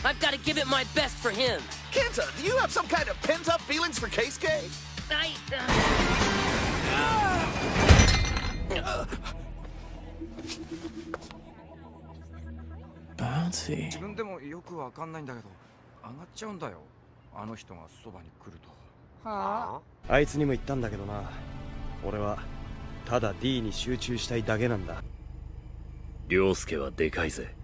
I've got to give it my best for him. Kenta, do you have some kind of pent-up feelings for Keisuke? Bouncy. 自分でもよくわかんないんだけど、上がっちゃうんだよ。あの人がそばに来ると。 はあ？あいつにも言ったんだけどな。俺はただ D に集中したいだけなんだ。 凌介はでかいぜ。